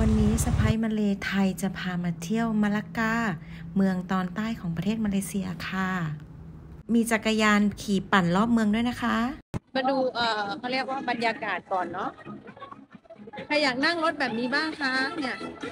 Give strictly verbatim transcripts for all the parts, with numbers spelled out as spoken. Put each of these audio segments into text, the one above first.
วันนี้สะพ้ายมาเลไทยจะพามาเที่ยวมะละกาเมืองตอนใต้ของประเทศมาเลเซียค่ะมีจักรยานขี่ปั่นรอบเมืองด้วยนะคะมาดูเออเขาเรียกว่าบรรยากาศก่อนเนาะใครอยากนั่งรถแบบนี้บ้างคะเนี่ย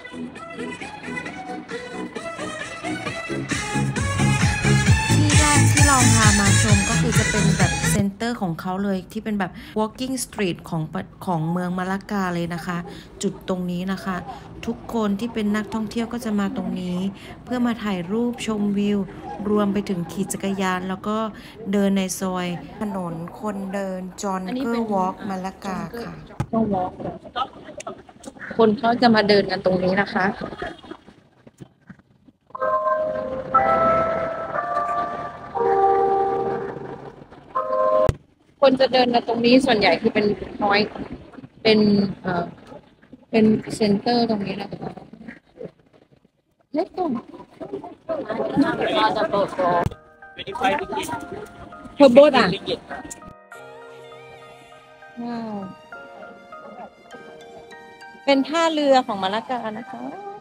ที่แรกที่เราพามาชมก็คือจะเป็นแบบเซ็นเตอร์ของเขาเลยที่เป็นแบบ walking street ของของเมืองมะละกาเลยนะคะจุดตรงนี้นะคะทุกคนที่เป็นนักท่องเที่ยวก็จะมาตรงนี้เพื่อมาถ่ายรูปชมวิวรวมไปถึงขี่จักรยานแล้วก็เดินในซอยถนนคนเดินจอนเกอร์วอล์กมะละกาค่ะก็วอล์กคนเขาจะมาเดินกันตรงนี้นะคะคนจะเดินมาตรงนี้ส่วนใหญ่คือเป็นน้อยเป็นเอ่อเป็นเซ็นเตอร์ตรงนี้นะคะเล็กตรงเทอร์โบอ่ะว้าวเป็นท่าเรือของมะละกานะคะ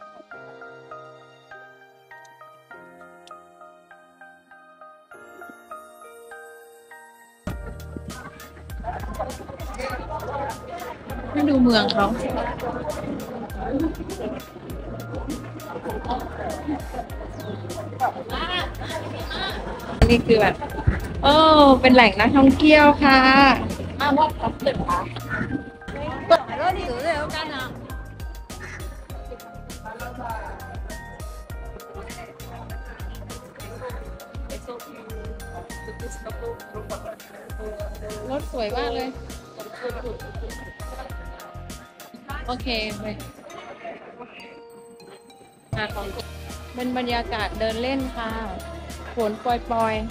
ให้ดูเมืองเขาอันนี้คือแบบโอ้เป็นแหล่งนักท่องเที่ยวค่ะอ้าวว่าเขาตึกค่ะแล้วนี่ดูเลยแล้วกันนะรถสวยมากเลยโอเคไปมาของเป็นบรรยากาศเดินเล่นค่ะฝนปล่อยๆ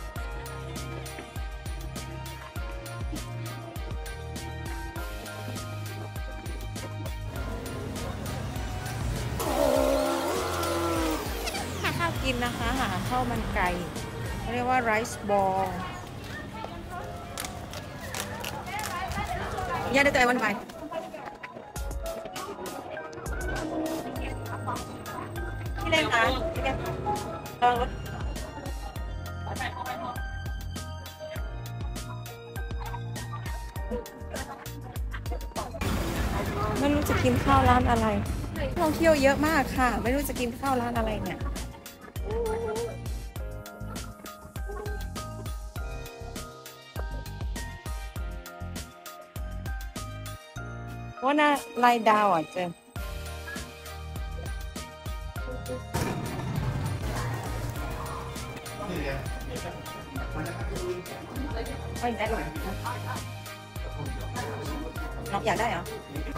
หาข้าวกินนะคะหาข้าวมันไก่เรียกว่าไรซ์บอลย่าได้ตัวไอ้วันไปที่เล่นคะที่เล่นลองรถไม่รู้จะกินข้าวร้านอะไรท่องเที่ยวเยอะมากค่ะไม่รู้จะกินข้าวร้านอะไรเนี่ยว่าน่าไล่ดาวอ่ะเจนไม่ได้หรอกน้องอยากได้เหรอ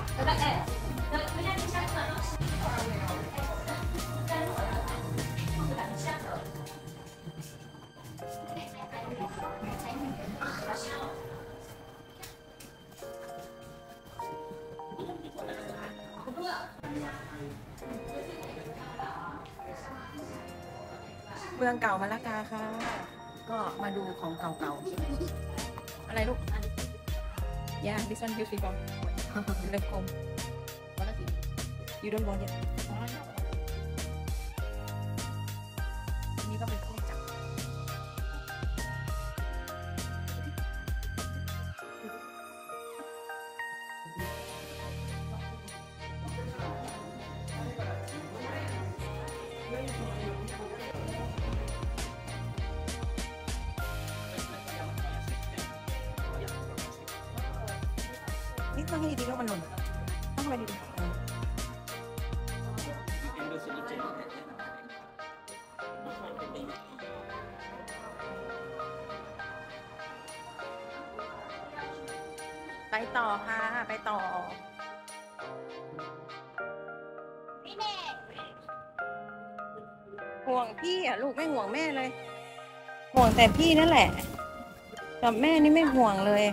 เมืองเก่ามะละกาค่ะก็มาดูของเก่าๆอะไรลูกย่า this one beautiful เล็กกลม you don't want it นี่ก็เป็นเครื่องจักรนี่ต้องให้ดีๆแล้วมันหล่นต้องไปดีๆไปต่อค่ะไปต่อห่วงพี่อ่ะลูกไม่ห่วงแม่เลยห่วงแต่พี่นั่นแหละกับแม่นี่ไม่ห่วงเลย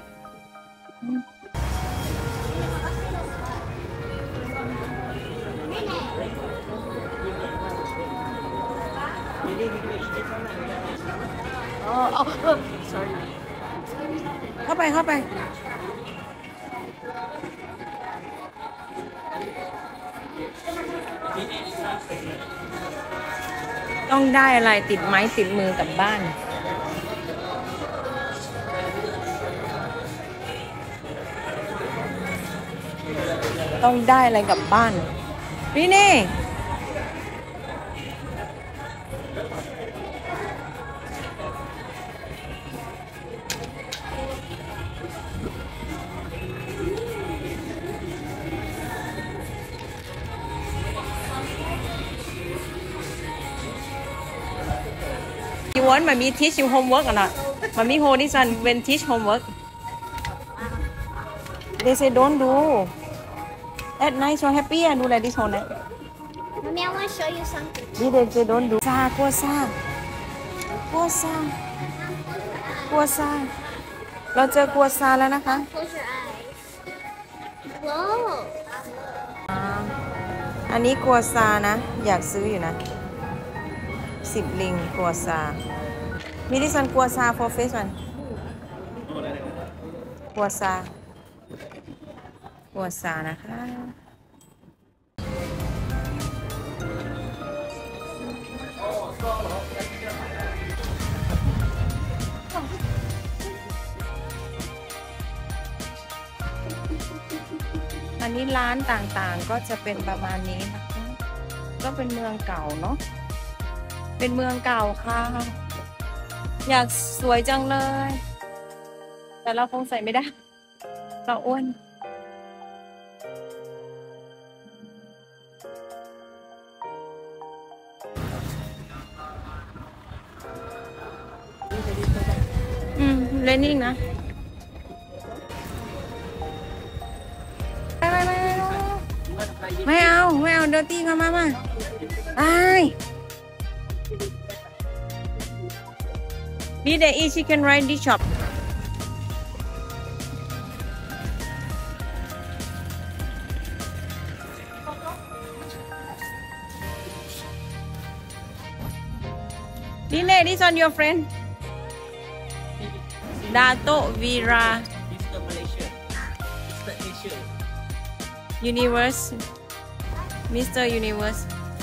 อ๋อ sorry เข้าไปเข้าไปต้องได้อะไรติดไม้ติดมือกลับบ้าน ต้องได้อะไรกลับบ้านนี่นี่ You want mommy teach you homework or not? Mommy hold this one when teach homework. They say don't do. At night so happy and do like this whole night. Mommy, I want to show you something. They say don't do. ซากลัวซา กลัวซา กลัวซา เราเจอกลัวซาแล้วนะคะ Close your eyes. Whoa. อันนี้กลัวซานะ อยากซื้ออยู่นะสิบลิงกลัวซา มีดิฉันกลัวซา for face one กลัวซากลัวซานะคะอันนี้ร้านต่างๆก็จะเป็นประมาณนี้นะคะก็เป็นเมืองเก่าเนาะเป็นเมืองเก่าค่ะอยากสวยจังเลยแต่เราคงใส่ไม่ได้เราอ้วนอืมเลนนิ่งนะไม่ไม่ไม่ไม่เอาไม่เอาเดอร์ตี้มามามาไอ้ Did they eat chicken right this shop? Dine, this one your friend? Dato Vira Mister Malaysia. Mister Asia. Universe. Mister Universe.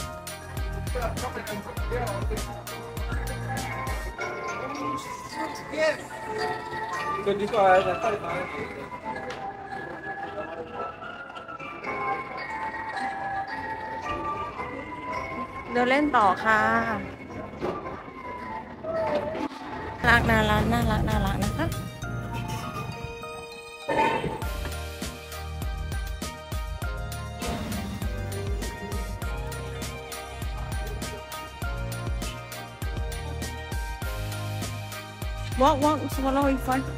So this one I thought about. เดินเล่นต่อค่ะน่ารักน่ารักน่ารักน่ารักนะคะwalk walk swallow in front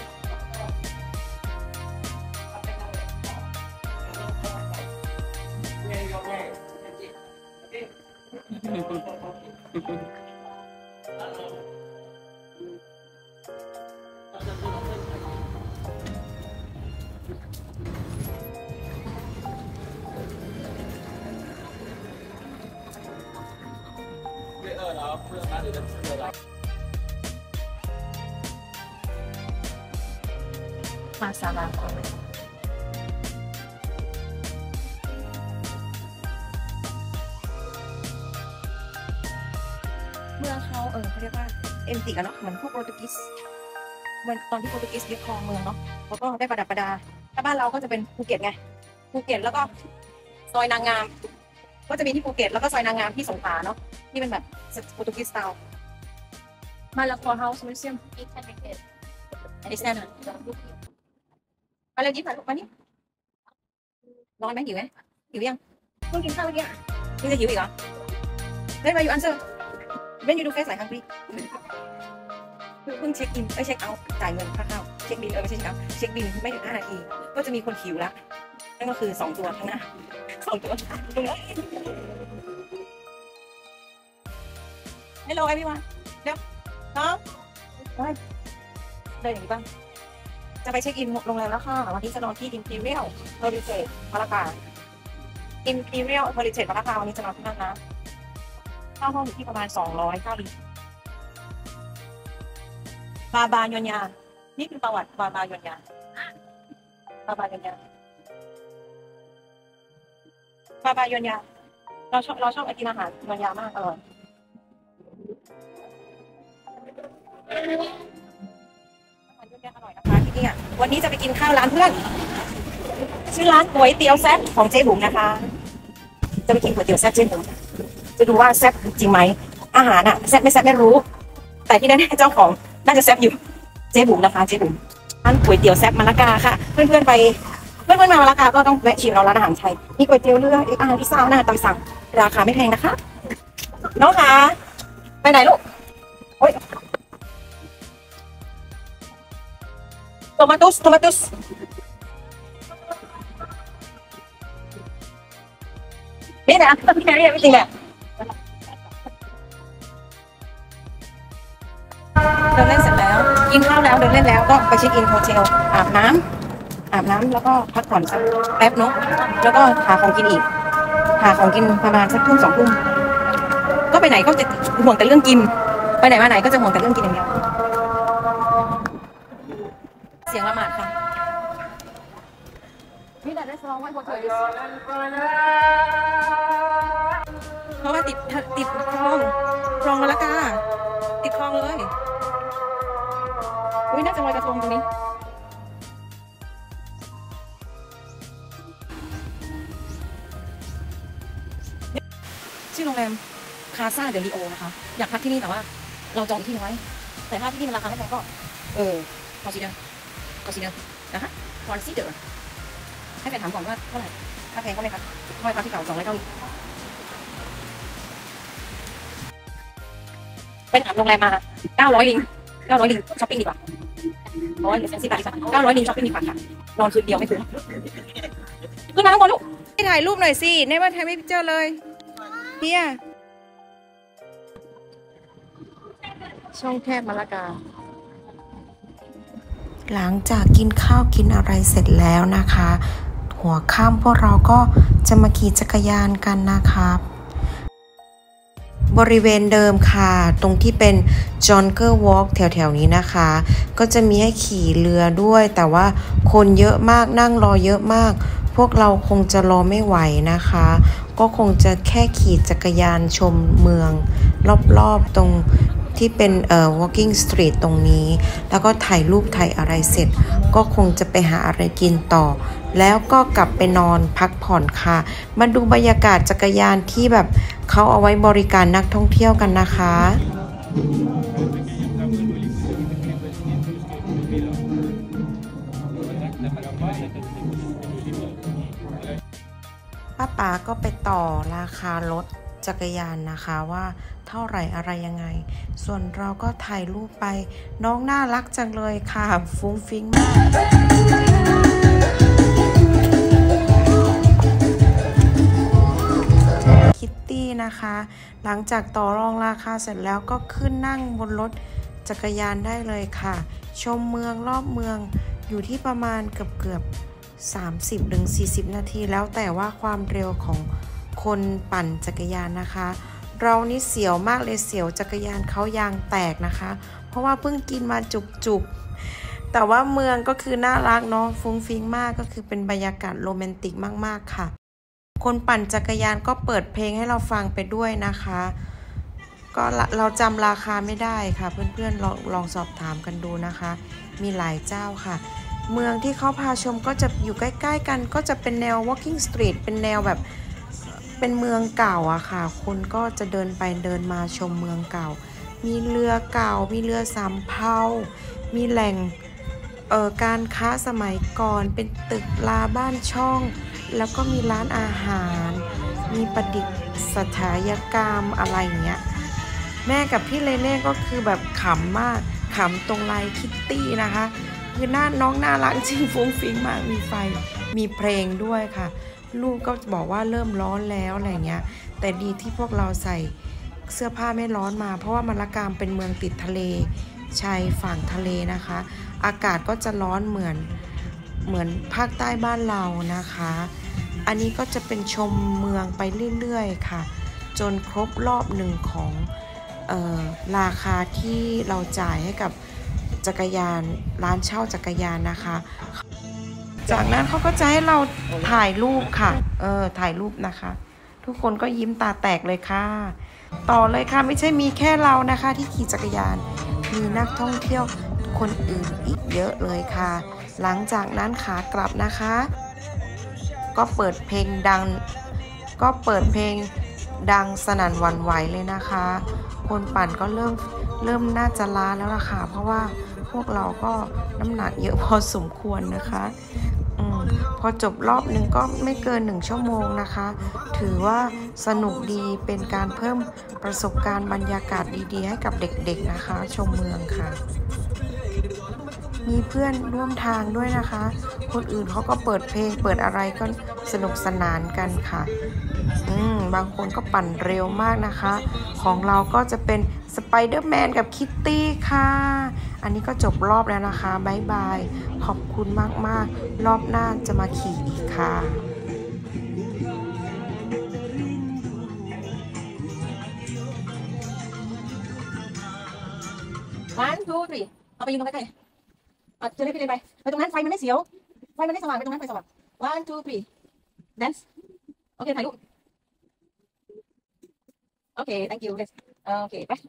มาซาบะเมื่อเขาเออเขาเรียกว่าเอ็มติกันเนาะเหมือนพวกโปรตุเกสเหมือนตอนที่โปรตุเกสยึดครองเมืองเนาะเขาก็ได้ประดับประดาถ้าบ้านเราก็จะเป็นภูเก็ตไงภูเก็ตแล้วก็ซอยนางงามก็จะมีที่ภูเก็ตแล้วก็ซอยนางงามที่สงขลาเนาะที่เป็นแบบโปรตุเกสสไตล์มาลาคอเฮาส์มิวเซียมอันนี้แน่นอนมาเร็วยิ้มถ่ายรูปมานี่ร้อนไหมหิวไหมหิวยังเพิ่งกินข้าวเมื่อกี้ยังจะหิวอีกเหรอเล่นมาอยู่อันเซอร์เล่นยูดูเฟสหลายครั้งพี่เพิ่งเช็คอินเอ้ยเช็คเอาท์จ่ายเงินค่าข้าวเช็คบินเออไม่ใช่เช็คเอาท์เช็คบินไม่ถึงห้านาทีก็จะมีคนหิวละนั่นก็คือสองตัวข้างหน้าสองตัวตรงนี้ Hello everyone เดี๋ยวน้องเดินอย่างนี้บ้างจะไปเช็คอินโรงแรมแล้วค่ะวันนี้จะนอนที่ Imperial Heritage มาลากา Imperial Heritage มาลากาวันนี้จะนอนที่นั่นนะค่าห้องอยู่ที่ประมาณสองร้อยเก้าลีบาบายอนยานี่คือประวัติบาบายอนยาบาบายอนยาบาบายอนยาเราชอบเราชอบไอติมอาหารมันยามากอร่อยมันเยอะแยะอร่อยนะคะที่นี่วันนี้จะไปกินข้าวร้านเพื่อนชื่อร้านก๋วยเตี๋ยวแซ่บของเจ๊บุ๋มนะคะจะไปกินก๋วยเตี๋ยวแซ่บเจ๊บุ๋มจะดูว่าแซ่บจริงไหมอาหารอะแซ่บไม่แซ่บไม่รู้แต่ที่แน่ๆเจ้าของน่าจะแซ่บอยู่เจ๊บุ๋มนะคะเจ๊บุ๋มร้านก๋วยเตี๋ยวแซ่บมะละกาค่ะเพื่อนๆไปเพื่อนๆมามะละกาก็ต้องแวะชิมเราร้านอาหารไทยมีก๋วยเตี๋ยวเรืออาหารพิซซ่าหน้าตามสั่งราคาไม่แพงนะคะน้องคะไปไหนลูกโอ๊ยโตมาตุสโตมาตุสนี่นะพี่แมรี่ไม่จริงแหละเดินเล่นเสร็จแล้วกินข้าวแล้วเดินเล่นแล้วก็ไปเช็คอินโฮเทลอาบน้ำอาบน้ำแล้วก็พักผ่อนสักแป๊บเนาะแล้วก็หาของกินอีกหาของกินประมาณสักทุ่มสองทุ่มก็ไปไหนก็จะห่วงแต่เรื่องกินไปไหนมาไหนก็จะห่วงแต่เรื่องกินอย่างเดียวเสียงละหมาดค่ะนี่แหละได้สลองไว้พอเธอเพราะว่าติดติดคลองคลองมะละกาติดคลองเลยอุ้ยน่าจะลอยกระทงตรงนี้ชื่อโรงแรมคาซาเดลิโอนะคะอยากพักที่นี่แต่ว่าเราจองที่ไว้แต่ถ้าที่นี่มันราคาไม่แพงก็เออคอนซีเดอร์คอนซีเดอร์นะคะคอนซีเดอร์ให้แฟนถามก่อนว่าเท่าไหร่ถ้าแพงก็ไม่พักค่อยพักที่เก่าสองร้อยเก้าสิบไปถามโรงแรมมาเก้าร้อยลิงเก้าร้อยลิงช้อปปิ้งดีกว่าร้อยหรือเซนซี่บาทดีกว่าเก้าร้อยลิงช้อปปิ้งดีกว่าค่ะนอนคืนเดียวไม่คุ้มขึ้นมาข้างบนลูกให้ถ่ายรูปหน่อยสิในว่าถ่ายไม่เจอเลยเฮียช่องแคบมะละกาหลังจากกินข้าวกินอะไรเสร็จแล้วนะคะหัวค่ำพวกเราก็จะมาขี่จักรยานกันนะคะบริเวณเดิมค่ะตรงที่เป็นจอนเกอร์วอล์กแถวๆนี้นะคะก็จะมีให้ขี่เรือด้วยแต่ว่าคนเยอะมากนั่งรอเยอะมากพวกเราคงจะรอไม่ไหวนะคะก็คงจะแค่ขี่จักรยานชมเมืองรอบๆตรงที่เป็นเอ่อ walking street ตรงนี้แล้วก็ถ่ายรูปถ่ายอะไรเสร็จก็คงจะไปหาอะไรกินต่อแล้วก็กลับไปนอนพักผ่อนค่ะมาดูบรรยากาศจักรยานที่แบบเขาเอาไว้บริการนักท่องเที่ยวกันนะคะป้าป๋าก็ไปต่อราคารถจักรยานนะคะว่าเท่าไหร่อะไรยังไงส่วนเราก็ถ่ายรูปไปน้องน่ารักจังเลยค่ะฟุ้งฟิ้งมากคิตตี้นะคะหลังจากต่อรองราคาเสร็จแล้วก็ขึ้นนั่งบนรถจักรยานได้เลยค่ะชมเมืองรอบเมืองอยู่ที่ประมาณเกือบเกือบสามสิบถึงสี่สิบนาทีแล้วแต่ว่าความเร็วของคนปั่นจักรยานนะคะเรานี่เสียวมากเลยเสียวจักรยานเขายางแตกนะคะเพราะว่าเพิ่งกินมาจุกๆแต่ว่าเมืองก็คือน่ารักเนาะฟุ้งฟิ้งมากก็คือเป็นบรรยากาศโรแมนติกมากๆค่ะคนปั่นจักรยานก็เปิดเพลงให้เราฟังไปด้วยนะคะก็เราจำราคาไม่ได้ค่ะเพื่อนๆลองลองสอบถามกันดูนะคะมีหลายเจ้าค่ะเมืองที่เขาพาชมก็จะอยู่ใกล้ๆกันก็จะเป็นแนว walking street เป็นแนวแบบเป็นเมืองเก่าอะค่ะคนก็จะเดินไปเดินมาชมเมืองเก่ามีเรือเก่ามีเรือสำเภามีแหล่งเอ่อการค้าสมัยก่อนเป็นตึกลาบ้านช่องแล้วก็มีร้านอาหารมีประดิษฐานกรรมอะไรอย่างเงี้ยแม่กับพี่เลเน่ก็คือแบบขำมากขำตรงลายคิตตี้นะคะคือหน้าน้องน่ารักจริงฟุ้งฟิ้งมากมีไฟมีเพลงด้วยค่ะลูกก็บอกว่าเริ่มร้อนแล้วอะไรเงี้ยแต่ดีที่พวกเราใส่เสื้อผ้าไม่ร้อนมาเพราะว่ามะละกามเป็นเมืองติดทะเลชายฝั่งทะเลนะคะอากาศก็จะร้อนเหมือนเหมือนภาคใต้บ้านเรานะคะอันนี้ก็จะเป็นชมเมืองไปเรื่อยๆค่ะจนครบรอบหนึ่งของเอ่อราคาที่เราจ่ายให้กับจักรยานร้านเช่าจักรยานนะคะจากนั้นเขาก็จะให้เราถ่ายรูปค่ะเออถ่ายรูปนะคะทุกคนก็ยิ้มตาแตกเลยค่ะต่อเลยค่ะไม่ใช่มีแค่เรานะคะที่ขี่จักรยานมีนักท่องเที่ยวคนอื่นอีกเยอะเลยค่ะหลังจากนั้นขากลับนะคะก็เปิดเพลงดังก็เปิดเพลงดังสนั่นหวั่นไหวเลยนะคะคนปั่นก็เริ่มเริ่มน่าจะล้าแล้วล่ะค่ะเพราะว่าพวกเราก็น้ำหนักเยอะพอสมควรนะคะอพอจบรอบหนึ่งก็ไม่เกินหนึ่งชั่วโมงนะคะถือว่าสนุกดีเป็นการเพิ่มประสบการณ์บรรยากาศดีๆให้กับเด็กๆนะคะชมเมืองค่ะมีเพื่อนร่วมทางด้วยนะคะคนอื่นเขาก็เปิดเพลงเปิดอะไรก็สนุกสนานกันค่ะอืมบางคนก็ปั่นเร็วมากนะคะของเราก็จะเป็นสไปเดอร์แมนกับคิตตี้ค่ะอันนี้ก็จบรอบแล้วนะคะบ๊ายบายขอบคุณมากๆรอบหน้าจะมาขี่อีกค่ะ one two three เอาไปยืนตรงใกล้ๆอ่ะเจอได้พี่เดินไปไปตรงนั้นไฟมันไม่เสียวไฟมันไม่สว่างไปตรงนั้นไฟสว่าง one two three dance โอเคถ่ายรูปโอเค thank you โอเคไป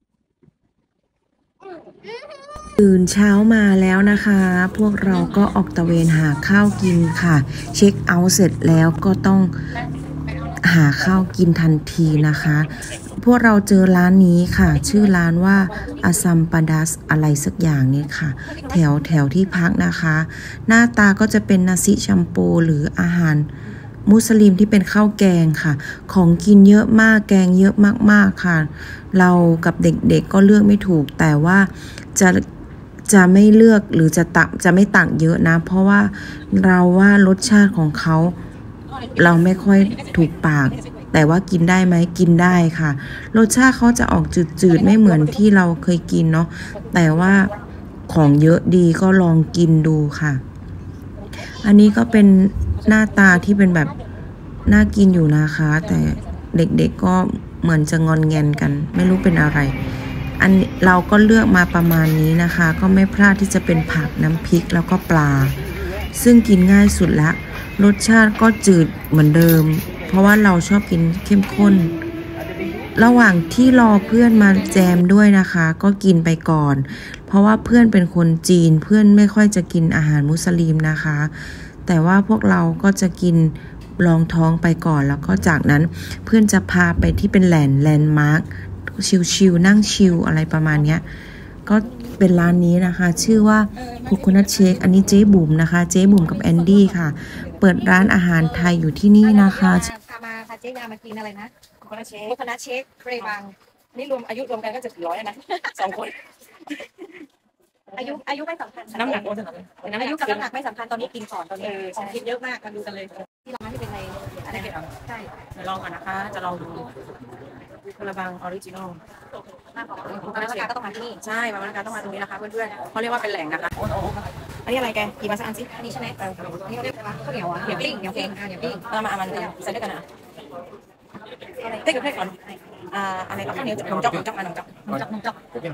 ตื่นเช้ามาแล้วนะคะพวกเราก็ออกตะเวนหาข้าวกินค่ะเช็คเอาท์เสร็จแล้วก็ต้องหาข้าวกินทันทีนะคะพวกเราเจอร้านนี้ค่ะชื่อร้านว่าอาซัมปาดัสอะไรสักอย่างนี้ค่ะแถวแถวที่พักนะคะหน้าตาก็จะเป็นนาซิชัมโปหรืออาหารมุสลิมที่เป็นข้าวแกงค่ะของกินเยอะมากแกงเยอะมากๆค่ะเรากับเด็กๆก็เลือกไม่ถูกแต่ว่าจะจะไม่เลือกหรือจะตักจะไม่ตักเยอะนะเพราะว่าเราว่ารสชาติของเขาเราไม่ค่อยถูกปากแต่ว่ากินได้ไหมกินได้ค่ะรสชาติเขาจะออกจืดๆไม่เหมือนที่เราเคยกินเนาะแต่ว่าของเยอะดีก็ลองกินดูค่ะอันนี้ก็เป็นหน้าตาที่เป็นแบบน่ากินอยู่นะคะแต่เด็กๆก็เหมือนจะงอนแงนกันไม่รู้เป็นอะไรอันเราก็เลือกมาประมาณนี้นะคะก็ไม่พลาดที่จะเป็นผักน้ำพริกแล้วก็ปลาซึ่งกินง่ายสุดละรสชาติก็จืดเหมือนเดิมเพราะว่าเราชอบกินเข้มข้นระหว่างที่รอเพื่อนมาแจมด้วยนะคะก็กินไปก่อนเพราะว่าเพื่อนเป็นคนจีนเพื่อนไม่ค่อยจะกินอาหารมุสลิมนะคะแต่ว่าพวกเราก็จะกินรองท้องไปก่อนแล้วก็จากนั้นเพื่อนจะพาไปที่เป็นแลนด์แลนด์มาร์คชิลๆนั่งชิลอะไรประมาณนี้ก็เป็นร้านนี้นะคะชื่อว่าคุกนัทเชคอันนี้เจ๊บุ๋มนะคะเจ๊บุ๋มกับแอนดี้ค่ะเปิดร้านอาหารไทยอยู่ที่นี่นะคะพามาพาเจ๊ยามากินอะไรนะคุกนัทเชคคุกนัทเชคเฟรบังนี่รวมอายุรวมกันก็จะถึงร้อยแล้วนะสองคนอายุอายุไม่สำคัญน้ำหนักอายุกับน้ำหนักไม่สำคัญตอนนี้กินก่อนตอนนี้ของกินเยอะมากกันดูกันเลยที่ร้านที่เป็นอะไรอะไรเผ็ดอ่ะใช่เดี๋ยวลองก่อนนะคะจะลองดูคาราบังออริจินอลคุกนัทเชคก็ต้องมาที่นี่ใช่มาบรรยากาศต้องมาตรงนี้นะคะเพื่อนๆเขาเรียกว่าเป็นแหล่งนะคะอันนี้อะไรแกกี่มาสักอันสิอันนี้ใช่ไหมเอออันนี้เรียกว่าข้าวเหนียวอ่ะเหนียวปิ้งเหนียวปิ้งอ่าเหนียวปิ้งเรามาเอามันใส่ด้วยกันนะเต้กับเต้ก่อนอ่าอะไรกับข้าวเหนียวหนมจ๊อกหนมจ๊อกมาหนมจ๊อกหนมจ๊อกหนมจ๊อก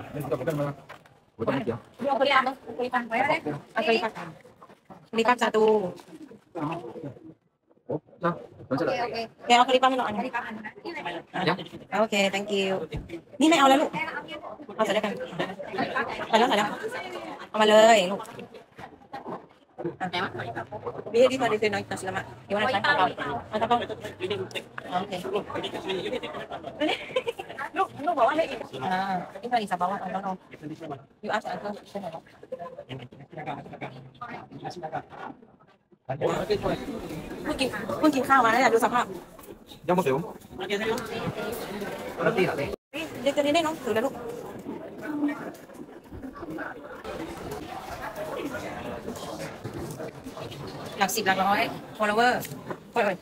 เอาไปปังเอาไปปังไว้ได้เอาไปปังมีปังจาตูโอเคโอเคแกเอาคาริปังมาหน่อยอันนี้โอเค thank you นี่ไม่เอาแล้วลูกเอาใส่ด้วยกันใส่แล้วใส่แล้วเอามาเลยลูกนี่ที่มาดีเซนน้อยตัดสินมาอีกวันไหนครับเอาตะก้องโอเคลูกลูกบอกว่าไม่อีกอ่าที่มาดีสับบอกว่าน้องๆอยู่อาศัยก็ใช่ไหมเพิ่งกินเพิ่งกินข้าวมาแล้วอยากดูสภาพยังไม่เสียวแล้วตีอะไรเด็กจะได้น้องถือแล้วลูกหลักสิบหลักร้อย follower โอ้ย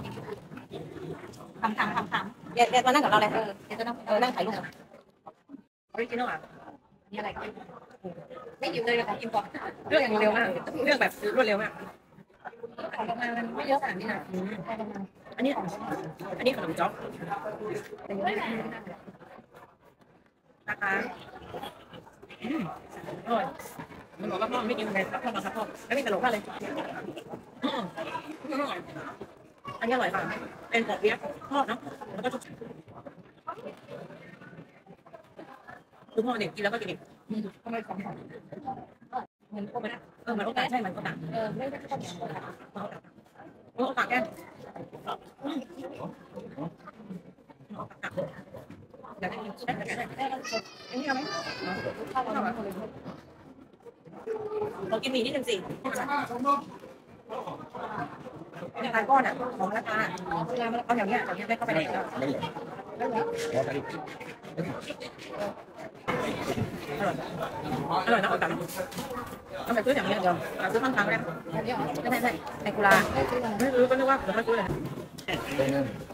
ทำทำทำทำเดี๋ยวเดี๋ยวมานั่งกับเราเลยเออเดี๋ยวจะนั่งเออนั่งถ่ายรูปออริจินอลอ่ะนี่อะไรไม่อยู่เลยของกินก่อนเรื่องอย่างเร็วมากเรื่องแบบรวดเร็วมากของประมาณมันไม่เยอะขนาดนี้นะอันนี้อันนี้ขนมจ๊อกนะคะอืมอร่อยมันบอกว่าพ่อไม่กินเลยพ่อมาครับพ่อแล้วไม่ตลกมากเลยอืมอร่อยอันนี้อร่อยค่ะเป็นของเปี๊ยกทอดเนาะแล้วก็ชุบคือพ่อเด็กกินแล้วก็กินอีกทำไมของของเหมือนโอเปร่าเออเหมือนโอเปร่าใช่เหมือนโอเปร่าเออไม่ได้ข้าวเหนียวโอเปร่าโอเปร่าแก้มอยากได้กินได้ได้ได้ได้อันนี้เอาไหมเอาไหมเรากินหมี่นิดนึงสิในทานก้อนอ่ะของราคาเวลาเอาอย่างเนี้ยอย่างเนี้ยได้เข้าไปได้แล้วอร่อยนะอร่อยนะทำแบบซื้ออย่างนี้เดียวซื้อข้างทางก็ได้ไม่ใช่ไม่ใช่ในกุลาไม่รู้ก็นึกว่าผมไม่ซื้อเลย